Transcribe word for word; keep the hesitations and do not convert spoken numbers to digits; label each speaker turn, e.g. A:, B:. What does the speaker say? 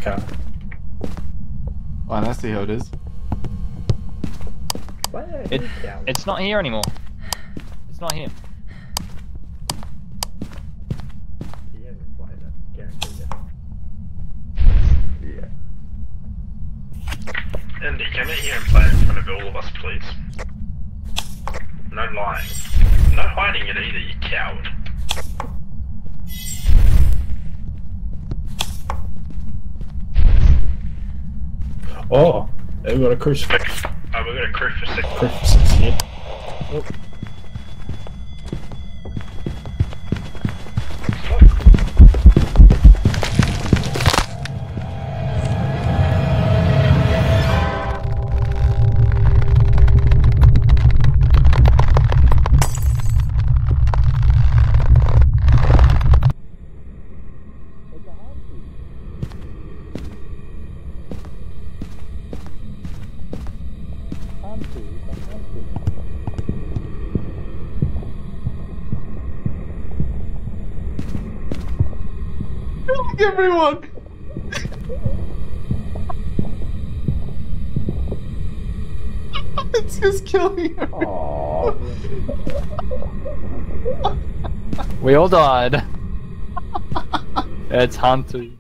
A: car.
B: Fine, I see how it is.
C: It, it's not here anymore. It's not here.
A: Yeah.
D: Andy, come in here and play in front of all of us, please. No lying. No hiding it either, you coward.
A: Oh, we've got a crucifix.
D: Oh, we've got a crucifix.
A: Crucifix here. Oh.
B: Killing everyone! It's just killing everyone.
C: We all died. It's Hunter.